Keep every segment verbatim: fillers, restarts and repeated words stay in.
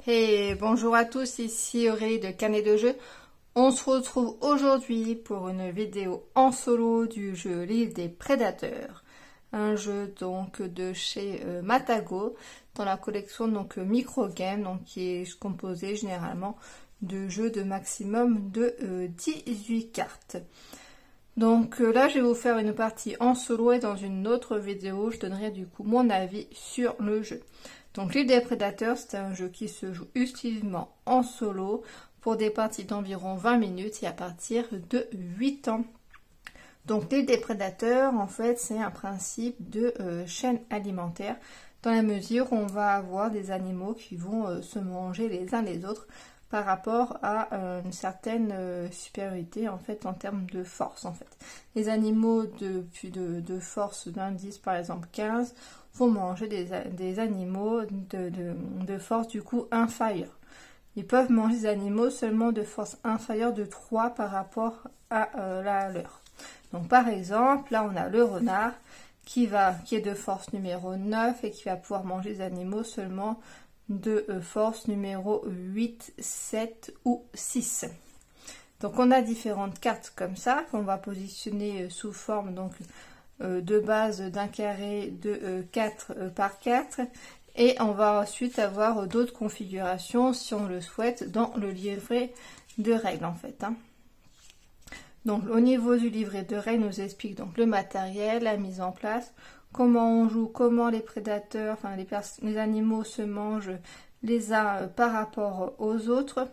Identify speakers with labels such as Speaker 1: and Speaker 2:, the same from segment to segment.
Speaker 1: Hey, bonjour à tous, ici Aurélie de Canet de Jeux. On se retrouve aujourd'hui pour une vidéo en solo du jeu L'île des prédateurs. Un jeu donc de chez euh, Matago, dans la collection donc Microgame, donc qui est composée généralement de jeux de maximum de euh, dix-huit cartes. Donc euh, là je vais vous faire une partie en solo et dans une autre vidéo je donnerai du coup mon avis sur le jeu. Donc l'île des prédateurs, c'est un jeu qui se joue exclusivement en solo pour des parties d'environ vingt minutes et à partir de huit ans. Donc l'île des prédateurs, en fait, c'est un principe de euh, chaîne alimentaire dans la mesure où on va avoir des animaux qui vont euh, se manger les uns les autres par rapport à euh, une certaine euh, supériorité en fait en termes de force en fait. Les animaux de, de, de force d'indice par exemple quinze vont manger des, des animaux de, de, de force du coup inférieure. Ils peuvent manger des animaux seulement de force inférieure de trois par rapport à euh, la leur. Donc par exemple, là on a le renard qui, va, qui est de force numéro neuf et qui va pouvoir manger des animaux seulement de euh, force numéro huit, sept ou six. Donc on a différentes cartes comme ça qu'on va positionner euh, sous forme donc de base d'un carré de quatre par quatre et on va ensuite avoir d'autres configurations si on le souhaite dans le livret de règles en fait hein. Donc au niveau du livret de règles nous explique donc le matériel, la mise en place, comment on joue, comment les prédateurs, enfin les, les animaux se mangent les uns par rapport aux autres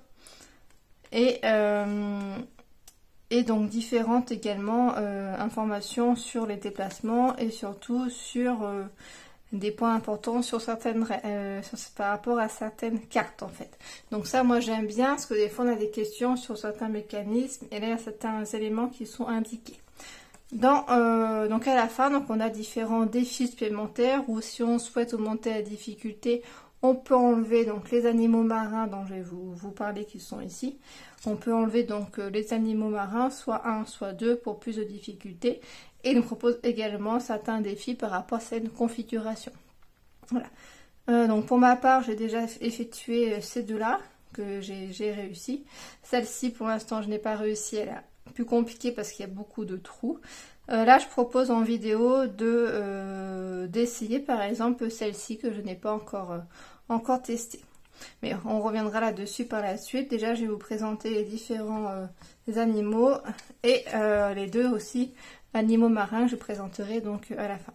Speaker 1: et euh, et donc différentes également euh, informations sur les déplacements et surtout sur euh, des points importants sur certaines euh, sur, par rapport à certaines cartes en fait. Donc ça moi j'aime bien parce que des fois on a des questions sur certains mécanismes et là il y a certains éléments qui sont indiqués. Dans, euh, donc à la fin donc on a différents défis supplémentaires où si on souhaite augmenter la difficulté on peut enlever donc les animaux marins dont je vais vous, vous parler qui sont ici. On peut enlever donc les animaux marins, soit un, soit deux pour plus de difficultés. Et il nous propose également certains défis par rapport à cette configuration. Voilà. Euh, donc pour ma part, j'ai déjà effectué ces deux-là que j'ai réussi. Celle-ci, pour l'instant, je n'ai pas réussi. Elle est plus compliquée parce qu'il y a beaucoup de trous. Euh, là, je propose en vidéo de euh, d'essayer par exemple celle-ci que je n'ai pas encore, euh, encore testée. Mais on reviendra là-dessus par la suite. Déjà, je vais vous présenter les différents euh, les animaux et euh, les deux aussi animaux marins que je présenterai donc à la fin.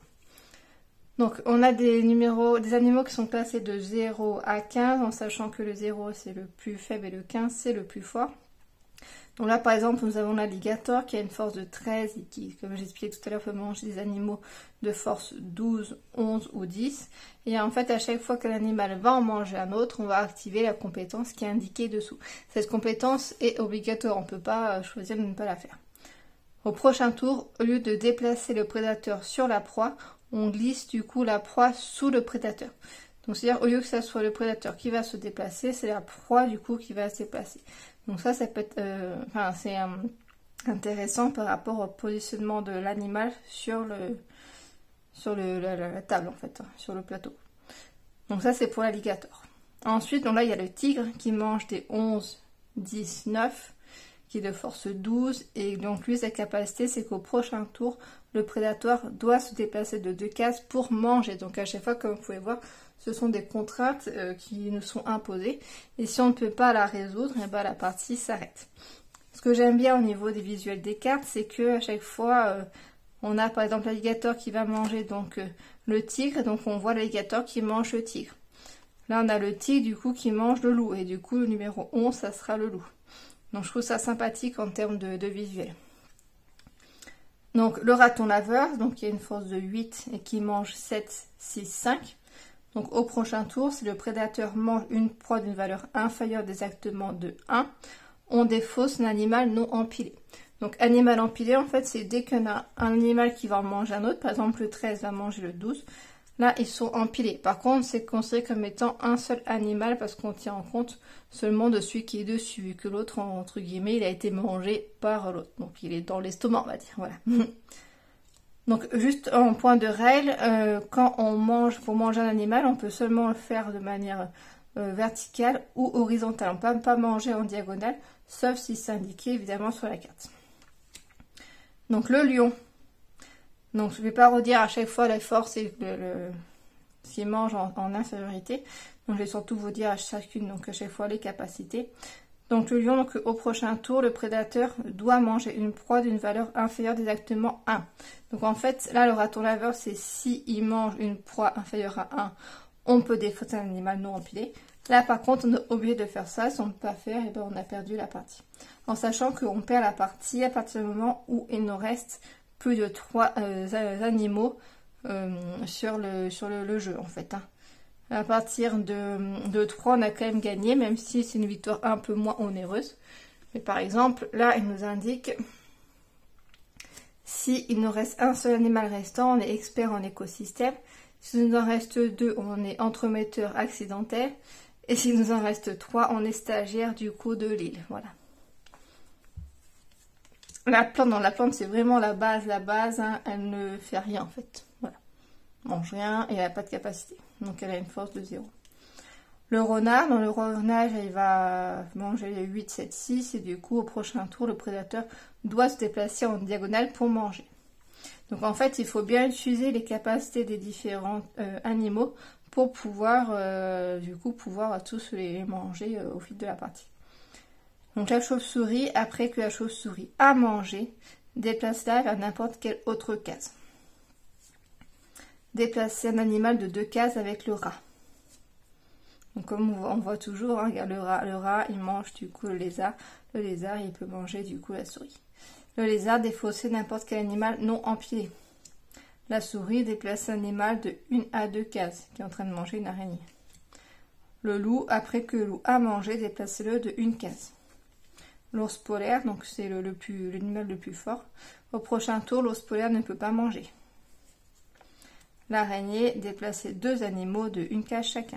Speaker 1: Donc, on a des numéros, des animaux qui sont classés de zéro à quinze, en sachant que le zéro c'est le plus faible et le quinze c'est le plus fort. Donc là, par exemple, nous avons l'alligator qui a une force de treize et qui, comme j'expliquais tout à l'heure, peut manger des animaux de force douze, onze ou dix. Et en fait, à chaque fois que l'animal va en manger un autre, on va activer la compétence qui est indiquée dessous. Cette compétence est obligatoire, on ne peut pas choisir de ne pas la faire. Au prochain tour, au lieu de déplacer le prédateur sur la proie, on glisse du coup la proie sous le prédateur. Donc c'est-à-dire au lieu que ce soit le prédateur qui va se déplacer, c'est la proie du coup qui va se déplacer. Donc ça, ça peut être, euh, enfin, c'est euh, intéressant par rapport au positionnement de l'animal sur le, sur le, la, la table en fait, hein, sur le plateau. Donc ça, c'est pour l'alligator. Ensuite, donc là, il y a le tigre qui mange des onze, dix, neuf, qui est de force douze. Et donc lui, sa capacité, c'est qu'au prochain tour, le prédateur doit se déplacer de deux cases pour manger. Donc à chaque fois, comme vous pouvez voir, ce sont des contraintes euh, qui nous sont imposées. Et si on ne peut pas la résoudre, et ben la partie s'arrête. Ce que j'aime bien au niveau des visuels des cartes, c'est que à chaque fois, euh, on a par exemple l'alligator qui va manger donc euh, le tigre. Donc on voit l'alligator qui mange le tigre. Là, on a le tigre du coup qui mange le loup. Et du coup, le numéro onze, ça sera le loup. Donc je trouve ça sympathique en termes de, de visuel. Donc le raton laveur, donc qui a une force de huit et qui mange sept, six, cinq. Donc au prochain tour, si le prédateur mange une proie d'une valeur inférieure exactement de un, on défausse un animal non empilé. Donc animal empilé, en fait, c'est dès qu'on a un animal qui va en manger un autre, par exemple le treize va manger le douze, là ils sont empilés. Par contre, c'est considéré comme étant un seul animal parce qu'on tient en compte seulement de celui qui est dessus, vu que l'autre, entre guillemets, il a été mangé par l'autre. Donc il est dans l'estomac, on va dire, voilà. Donc juste en point de règle, euh, quand on mange, pour manger un animal, on peut seulement le faire de manière euh, verticale ou horizontale. On ne peut pas manger en diagonale, sauf si c'est indiqué évidemment sur la carte. Donc le lion. Donc je ne vais pas redire à chaque fois la force et le, le s'il mange en, en infériorité. Donc je vais surtout vous dire à chacune, donc à chaque fois les capacités. Donc le lion, donc, au prochain tour, le prédateur doit manger une proie d'une valeur inférieure d'exactement un. Donc en fait, là, le raton laveur, c'est si il mange une proie inférieure à un, on peut défausser un animal non empilé. Là, par contre, on est obligé de faire ça. Si on ne peut pas faire, et ben, on a perdu la partie. En sachant qu'on perd la partie à partir du moment où il nous reste plus de trois euh, animaux euh, sur, le, sur le, le jeu, en fait. Hein. À partir de, de trois, on a quand même gagné, même si c'est une victoire un peu moins onéreuse. Mais par exemple, là, il nous indique, si il nous reste un seul animal restant, on est expert en écosystème. S'il nous en reste deux, on est entremetteur accidentel. Et s'il nous en reste trois, on est stagiaire du coup de l'île. Voilà. La plante, dans la plante, c'est vraiment la base, la base. Hein, elle ne fait rien en fait. Voilà. Mange rien et elle n'a pas de capacité. Donc elle a une force de zéro. Le renard, dans le renard, il va manger les huit, sept, six. Et du coup, au prochain tour, le prédateur doit se déplacer en diagonale pour manger. Donc en fait, il faut bien utiliser les capacités des différents euh, animaux pour pouvoir, euh, du coup, pouvoir tous les manger euh, au fil de la partie. Donc la chauve-souris, après que la chauve-souris a mangé, déplace-la vers n'importe quelle autre case. Déplacer un animal de deux cases avec le rat. Donc comme on voit, on voit toujours, hein, regarde le rat, le rat, il mange du coup le lézard. Le lézard, il peut manger du coup la souris. Le lézard défausser n'importe quel animal non empilé. La souris déplace un animal de une à deux cases qui est en train de manger une araignée. Le loup, après que le loup a mangé, déplacez-le de une case. L'ours polaire, donc c'est le, le plus, l'animal le plus fort. Au prochain tour, l'ours polaire ne peut pas manger. L'araignée, déplacer deux animaux de une case chacun.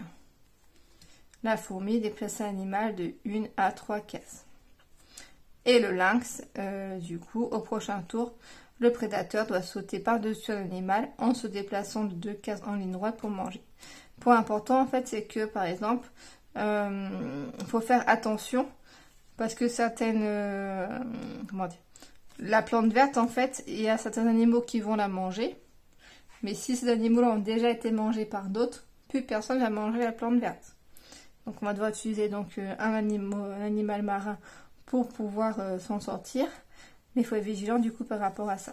Speaker 1: La fourmi, déplacer un animal de une à trois cases. Et le lynx, euh, du coup, au prochain tour, le prédateur doit sauter par-dessus un animal en se déplaçant de deux cases en ligne droite pour manger. Point important, en fait, c'est que, par exemple, il euh, faut faire attention parce que certaines... Euh, comment dire, la plante verte, en fait, il y a certains animaux qui vont la manger. Mais si ces animaux-là ont déjà été mangés par d'autres, plus personne va manger la plante verte. Donc on va devoir utiliser donc, un, animal, un animal marin pour pouvoir euh, s'en sortir. Mais il faut être vigilant du coup par rapport à ça.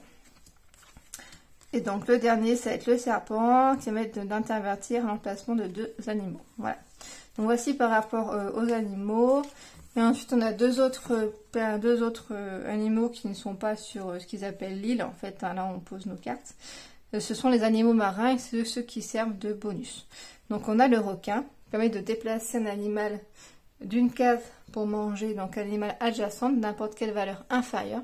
Speaker 1: Et donc le dernier, ça va être le serpent qui va permettre d'intervertir l'emplacement de deux animaux. Voilà. Donc voici par rapport euh, aux animaux. Et ensuite on a deux autres, euh, deux autres euh, animaux qui ne sont pas sur euh, ce qu'ils appellent l'île. En fait, hein, là on pose nos cartes. Euh, ce sont les animaux marins et c'est ceux qui servent de bonus. Donc on a le requin qui permet de déplacer un animal d'une case pour manger, donc un animal adjacent de n'importe quelle valeur inférieure.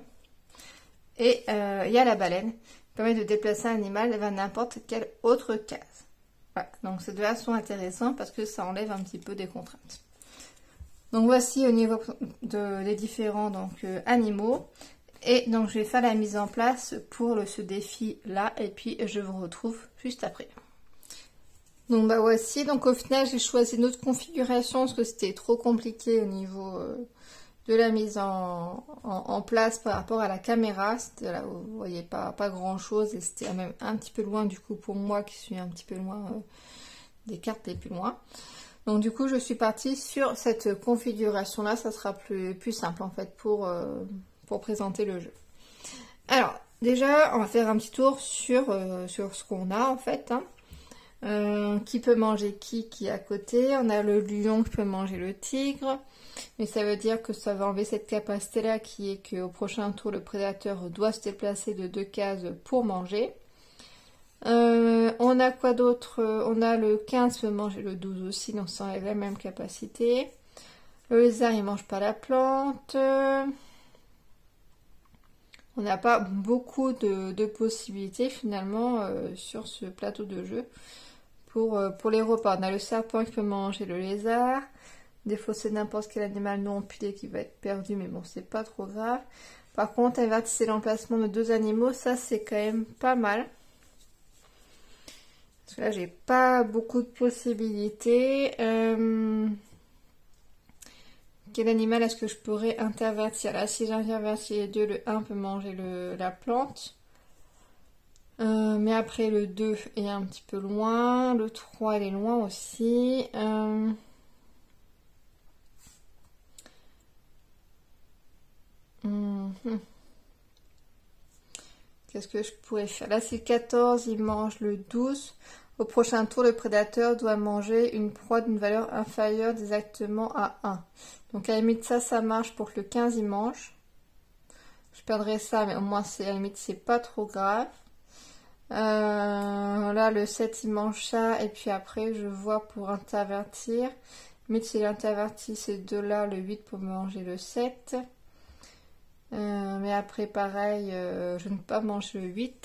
Speaker 1: Et euh, il y a la baleine qui permet de déplacer un animal vers n'importe quelle autre case. Voilà. Donc ces deux-là sont intéressants parce que ça enlève un petit peu des contraintes. Donc voici au niveau de, des différents donc, euh, animaux. Et donc je vais faire la mise en place pour le, ce défi là et puis je vous retrouve juste après. Donc bah voici, donc au final j'ai choisi une autre configuration parce que c'était trop compliqué au niveau euh, de la mise en, en, en place par rapport à la caméra. C'était là, vous voyez pas, pas grand chose et c'était même un petit peu loin du coup pour moi qui suis un petit peu loin euh, des cartes les plus loin. Donc du coup je suis partie sur cette configuration là, ça sera plus, plus simple en fait pour... Euh, pour présenter le jeu. Alors, déjà, on va faire un petit tour sur, euh, sur ce qu'on a, en fait. Hein. Euh, qui peut manger qui, qui est à côté. On a le lion qui peut manger le tigre. Mais ça veut dire que ça va enlever cette capacité-là, qui est qu'au prochain tour, le prédateur doit se déplacer de deux cases pour manger. Euh, on a quoi d'autre? On a le quinze qui peut manger le douze aussi, donc ça enlève la même capacité. Le lézard, il mange pas la plante. On n'a pas beaucoup de, de possibilités finalement euh, sur ce plateau de jeu pour, euh, pour les repas. On a le serpent qui peut manger le lézard, défausser n'importe quel animal non empilé qui va être perdu, mais bon, c'est pas trop grave. Par contre, invertir l'emplacement de deux animaux, ça c'est quand même pas mal. Parce que là, j'ai pas beaucoup de possibilités. Euh... Quel animal est-ce que je pourrais intervertir? Là, si j'intervertis les deux, le un peut manger le, la plante. Euh, mais après, le deux est un petit peu loin. Le trois, il est loin aussi. Euh... Hum, hum. Qu'est-ce que je pourrais faire? Là, c'est le quatorze, il mange le douze. Au prochain tour, le prédateur doit manger une proie d'une valeur inférieure exactement à un. Donc à la limite, ça, ça marche pour que le quinze, il mange. Je perdrai ça, mais au moins, c'est à la limite, c'est pas trop grave. Euh, là, le sept, il mange ça. Et puis après, je vois pour intervertir. Mais s'il intervertit ces deux-là, le huit pour manger le sept. Euh, mais après, pareil, euh, je ne peux pas manger le huit.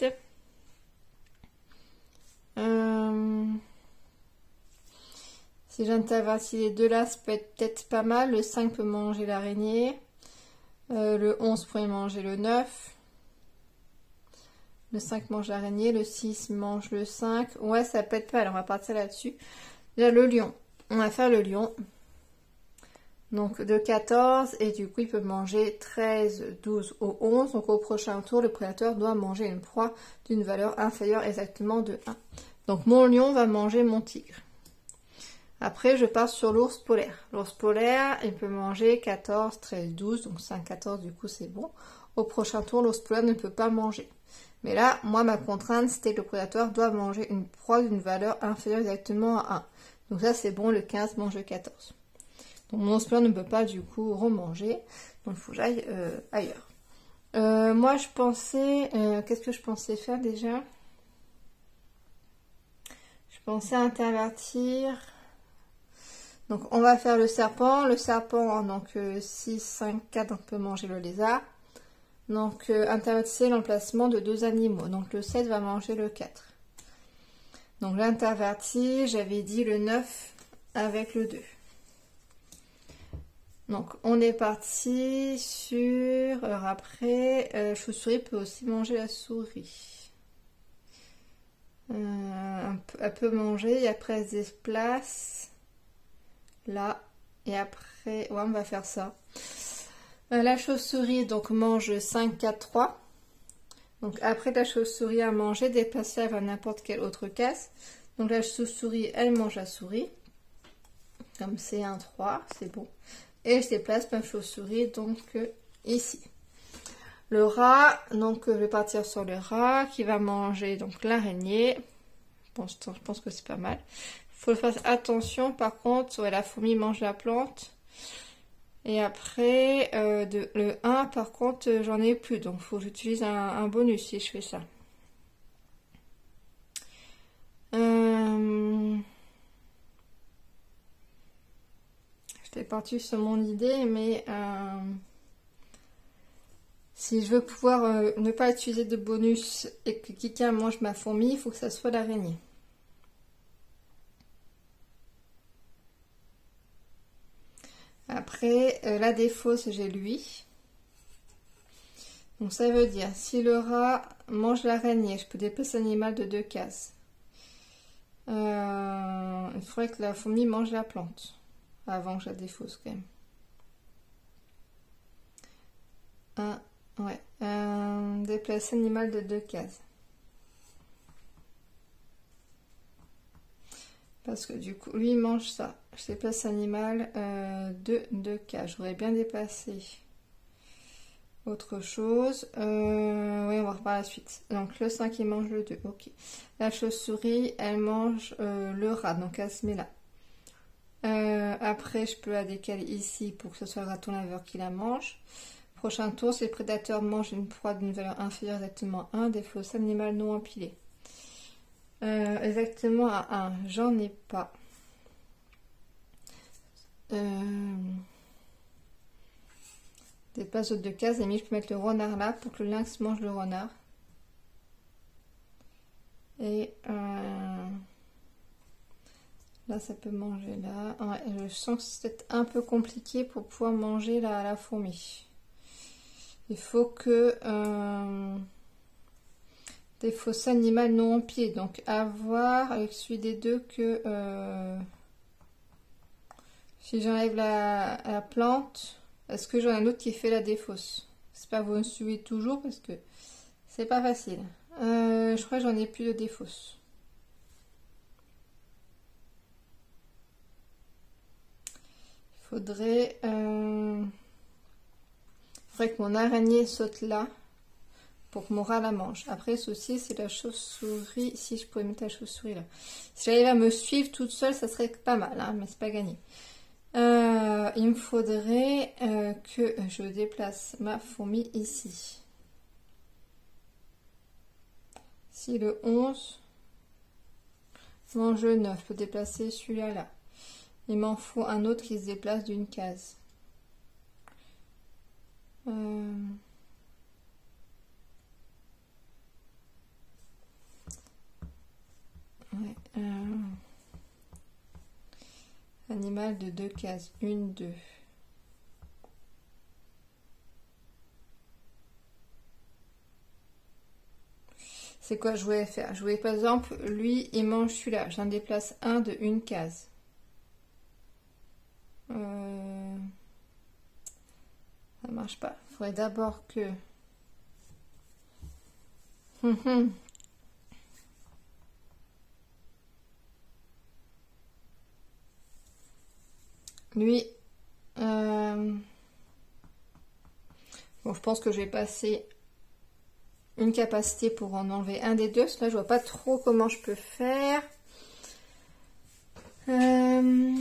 Speaker 1: Euh, si j'intervertis les deux là, ça peut être peut-être pas mal. Le cinq peut manger l'araignée. Euh, le onze pourrait manger le neuf. Le cinq mange l'araignée. Le six mange le cinq. Ouais, ça peut être pas mal. On va partir là-dessus. Déjà, le lion. On va faire le lion. Donc de quatorze. Et du coup, il peut manger treize, douze ou onze. Donc au prochain tour, le prédateur doit manger une proie d'une valeur inférieure exactement de un. Donc mon lion va manger mon tigre. Après, je pars sur l'ours polaire. L'ours polaire, il peut manger quatorze, treize, douze. Donc cinq, quatorze, du coup, c'est bon. Au prochain tour, l'ours polaire ne peut pas manger. Mais là, moi, ma contrainte, c'était que le prédateur doit manger une proie d'une valeur inférieure exactement à un. Donc ça, c'est bon, le quinze mange le quatorze. Donc mon ours polaire ne peut pas, du coup, remanger. Donc il faut que j'aille euh, ailleurs. Euh, moi, je pensais... Euh, Qu'est-ce que je pensais faire déjà ? Je pensais intervertir. Donc on va faire le serpent. Le serpent, donc euh, six, cinq, quatre, on peut manger le lézard. Donc euh, intervertir l'emplacement de deux animaux. Donc le sept va manger le quatre. Donc l'interverti, j'avais dit le neuf avec le deux. Donc on est parti sur... Alors après, euh, chauve-souris peut aussi manger la souris. Euh, elle peut manger et après elle se déplace là et après ouais, on va faire ça. Euh, la chauve-souris donc mange cinq, quatre, trois. Donc après la chauve-souris a mangé, déplacer vers n'importe quelle autre case. Donc la chauve-souris elle mange la souris comme c'est un trois, c'est bon. Et je déplace ma chauve-souris donc euh, ici. Le rat, donc euh, je vais partir sur le rat qui va manger donc l'araignée. Bon, je pense que c'est pas mal. Il faut faire attention par contre, ouais, la fourmi mange la plante. Et après, euh, de, le un par contre, euh, j'en ai plus. Donc il faut que j'utilise un, un bonus si je fais ça. Euh... J'étais partie sur mon idée, mais... Euh... Si je veux pouvoir euh, ne pas utiliser de bonus et que quelqu'un mange ma fourmi, il faut que ça soit l'araignée. Après, euh, la défausse, j'ai lui. Donc ça veut dire, si le rat mange l'araignée, je peux déplacer l'animal de deux cases. Euh, il faudrait que la fourmi mange la plante, avant que je la défausse quand même. Un. Ouais, euh, déplacer animal de deux cases. Parce que du coup, lui il mange ça. Je déplace animal euh, de deux cases. J'aurais bien déplacé autre chose. Euh, oui, on va voir par la suite. Donc le cinq il mange le deux. Ok. La chauve-souris, elle mange euh, le rat. Donc elle se met là. Euh, après, je peux la décaler ici pour que ce soit le raton laveur qui la mange. Prochain tour, si le prédateur mange une proie d'une valeur inférieure exactement à un, défausse animal non empilé. Euh, exactement à un, j'en ai pas. Euh, déplace de deux cases, et je peux mettre le renard là pour que le lynx mange le renard. Et euh, là, ça peut manger là. Ouais, je sens que c'est un peu compliqué pour pouvoir manger la, la fourmi. Il faut que... Euh, des fosses animales non en pied. Donc à voir avec celui des deux que euh, si j'enlève la, la plante, est-ce que j'en ai un autre qui fait la défausse? C'est pas vous me suivez toujours parce que c'est pas facile. Euh, je crois que j'en ai plus de défausse. Il faudrait, euh, faudrait que mon araignée saute là pour que mon rat la mange. Après, ceci, c'est la chauve-souris. Si je pouvais mettre la chauve-souris là. Si j'arrivais à me suivre toute seule, ça serait pas mal, hein, mais c'est pas gagné. Euh, il me faudrait euh, que je déplace ma fourmi ici. Si le onze mange neuf, je peux déplacer celui-là là. Il m'en faut un autre qui se déplace d'une case. Euh... Ouais, euh... Animal de deux cases. Une, deux. C'est quoi je voulais faire? Je voulais par exemple, lui, il mange celui-là. J'en déplace un de une case. Euh... Ça marche pas. Il faudrait d'abord que... Hum, hum. Lui, euh... bon, je pense que je vais passer une capacité pour en enlever un des deux. Parce que là, je vois pas trop comment je peux faire. Euh...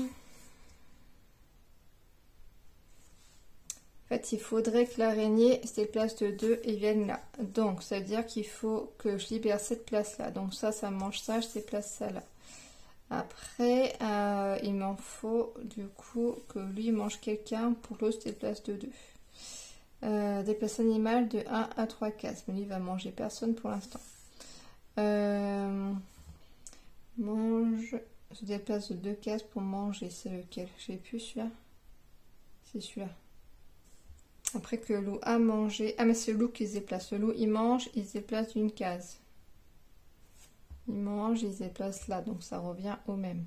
Speaker 1: En fait, il faudrait que l'araignée se déplace de deux et vienne là. Donc, ça veut dire qu'il faut que je libère cette place-là. Donc ça, ça mange ça, je déplace ça là. Après, euh, il m'en faut du coup que lui mange quelqu'un pour l'autre se déplace de deux. Euh, déplace animal de un à trois cases. Mais lui, il va manger personne pour l'instant. Euh, mange, se déplace de deux cases pour manger. C'est lequel? J'ai plus celui-là. C'est celui-là. Après que le loup a mangé. Ah, mais c'est le loup qui se déplace. Le loup, il mange, il se déplace d'une case. Il mange, il se déplace là. Donc ça revient au même.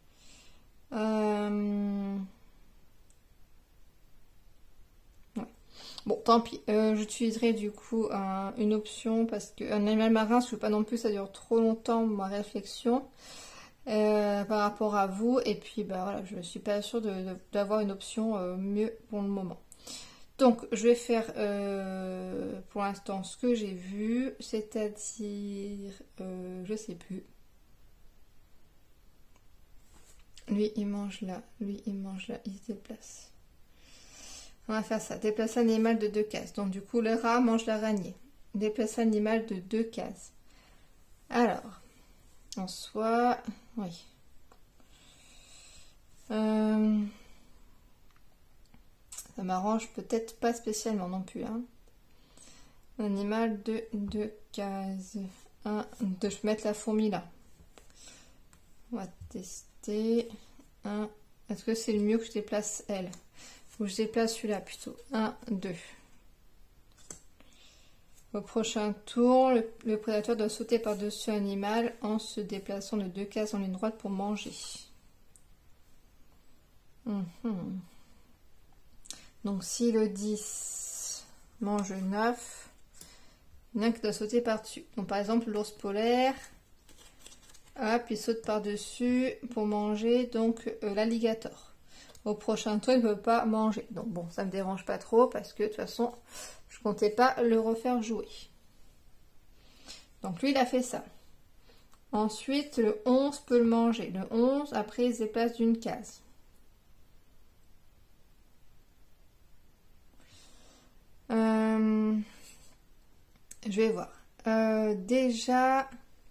Speaker 1: Euh... Ouais. Bon, tant pis. Euh, J'utiliserai du coup un, une option parce qu'un animal marin, je ne veux pas non plus, ça dure trop longtemps ma réflexion euh, par rapport à vous. Et puis, bah voilà, je ne suis pas sûre d'avoir une option euh, mieux pour le moment. Donc, je vais faire euh, pour l'instant ce que j'ai vu, c'est-à-dire, euh, je sais plus. Lui, il mange là, lui, il mange là, il se déplace. On va faire ça. Déplacer animal de deux cases. Donc, du coup, le rat mange l'araignée. Déplacer animal de deux cases. Alors, en soi, oui. Euh... Ça m'arrange peut-être pas spécialement non plus. Hein. Animal de deux cases. Un, deux. Je vais mettre la fourmi là. On va tester. Un. Est-ce que c'est le mieux que je déplace elle? Ou je déplace celui-là plutôt. Un, deux. Au prochain tour, le, le prédateur doit sauter par-dessus l'animal en se déplaçant de deux cases en ligne droite pour manger. Mmh. Donc si le dix mange neuf, il y en a un qui doit sauter par-dessus. Donc par exemple l'ours polaire, hop, il saute par-dessus pour manger donc euh, l'alligator. Au prochain tour, il ne peut pas manger. Donc bon, ça ne me dérange pas trop parce que de toute façon, je ne comptais pas le refaire jouer. Donc lui, il a fait ça. Ensuite, le onze peut le manger. Le onze, après, il se déplace d'une case. Euh, je vais voir. Euh, déjà,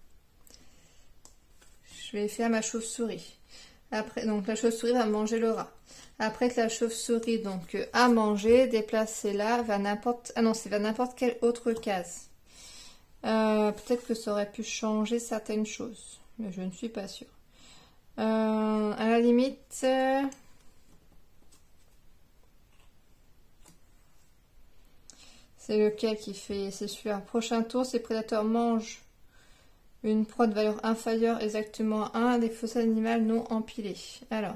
Speaker 1: je vais faire ma chauve-souris. Après, donc la chauve-souris va manger le rat. Après que la chauve-souris donc a mangé, déplacé là, va n'importe, ah non, c'est vers n'importe quelle autre case. Euh, Peut-être que ça aurait pu changer certaines choses, mais je ne suis pas sûre. Euh, à la limite. Euh, C'est lequel qui fait... C'est celui-là. Prochain tour, ces prédateurs mangent Une proie de valeur inférieure exactement à un, des faux animaux non empilés. Alors.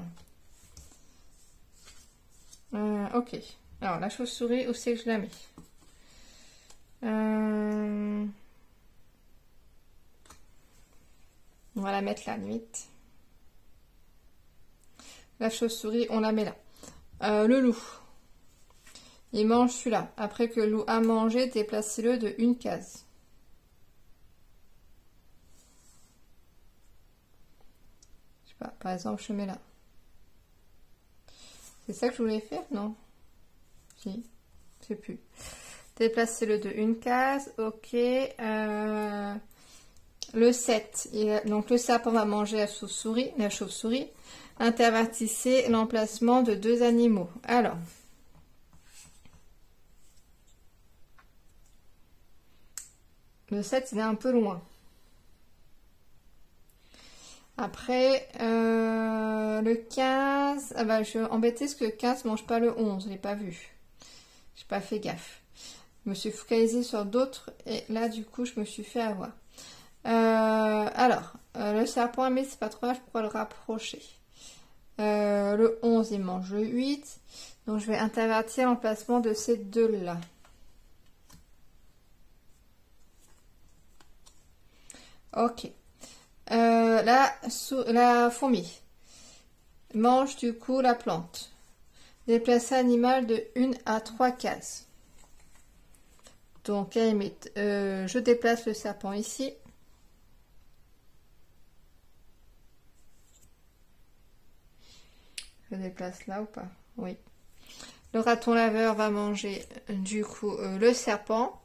Speaker 1: Euh, ok. Alors, la chauve-souris, où c'est que je la mets? euh... On va la mettre là, limite. La chauve-souris, on la met là. Euh, le loup. Il mange celui-là. Après que le loup a mangé, déplacez-le de une case. Je sais pas, par exemple, je mets là. C'est ça que je voulais faire? Non. Si. Je sais plus. Déplacez-le de une case. Ok. Euh, le sept. Il, donc le serpent va manger la chauve-souris. La chauve-souris. Intervertissez l'emplacement de deux animaux. Alors. Le sept, il est un peu loin. Après, euh, le quinze, ah bah, je suis embêtée parce que le quinze ne mange pas le onze, je l'ai pas vu. J'ai pas fait gaffe. Je me suis focalisée sur d'autres et là, du coup, je me suis fait avoir. Euh, alors, euh, le serpent, mais c'est pas trop grave, je pourrais le rapprocher. Euh, le onze, il mange le huit. Donc, je vais intervertir l'emplacement de ces deux-là. Ok. Euh, la, la fourmi mange du coup la plante. Déplacer l'animal de une à trois cases. Donc, à la limite, euh, je déplace le serpent ici. Je déplace là ou pas? Oui. Le raton laveur va manger du coup euh, le serpent.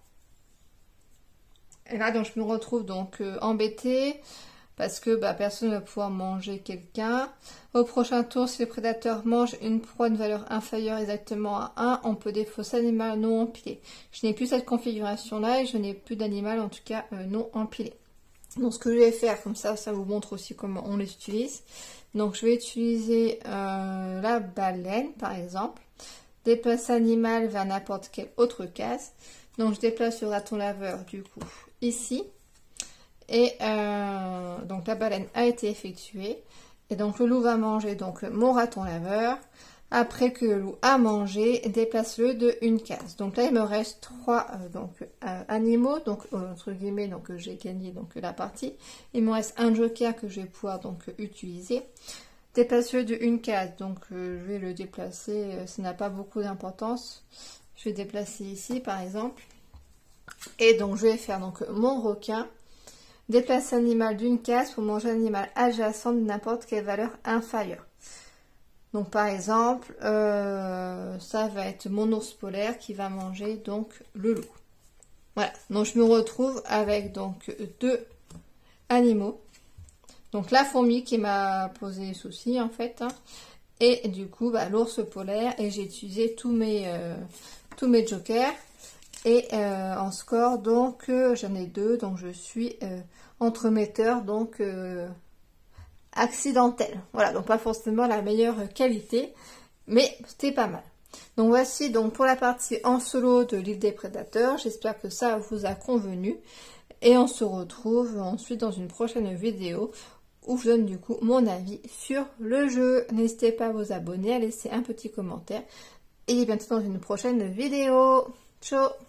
Speaker 1: Et là, donc, je me retrouve donc euh, embêtée. Parce que bah, personne ne va pouvoir manger quelqu'un. Au prochain tour, si le prédateur mange une proie de valeur inférieure exactement à un, on peut défausser l'animal non empilé. Je n'ai plus cette configuration-là et je n'ai plus d'animal en tout cas euh, non empilé. Donc ce que je vais faire, comme ça, ça vous montre aussi comment on les utilise. Donc je vais utiliser euh, la baleine par exemple. Déplacer l'animal vers n'importe quelle autre case. Donc je déplace le raton laveur du coup ici. Et euh, donc la baleine a été effectuée. Et donc le loup va manger donc mon raton laveur. Après que le loup a mangé, déplace-le de une case. Donc là il me reste trois euh, donc, euh, animaux. Donc euh, entre guillemets, donc j'ai gagné donc la partie. Il me reste un joker que je vais pouvoir donc utiliser. Déplace-le de une case. Donc euh, je vais le déplacer. Euh, ça n'a pas beaucoup d'importance. Je vais déplacer ici par exemple. Et donc je vais faire donc mon requin. Déplacer l'animal d'une case pour manger un animal adjacent de n'importe quelle valeur inférieure. Donc par exemple, euh, ça va être mon ours polaire qui va manger donc le loup. Voilà, donc je me retrouve avec donc deux animaux. Donc la fourmi qui m'a posé souci en fait. Hein, et du coup bah, l'ours polaire et j'ai utilisé tous mes, euh, tous mes jokers. Et euh, en score, donc, euh, j'en ai deux, donc je suis euh, entremetteur, donc euh, accidentel. Voilà, donc pas forcément la meilleure qualité, mais c'était pas mal. Donc voici donc pour la partie en solo de l'île des prédateurs. J'espère que ça vous a convenu. Et on se retrouve ensuite dans une prochaine vidéo où je donne du coup mon avis sur le jeu. N'hésitez pas à vous abonner, à laisser un petit commentaire. Et bientôt dans une prochaine vidéo. Ciao!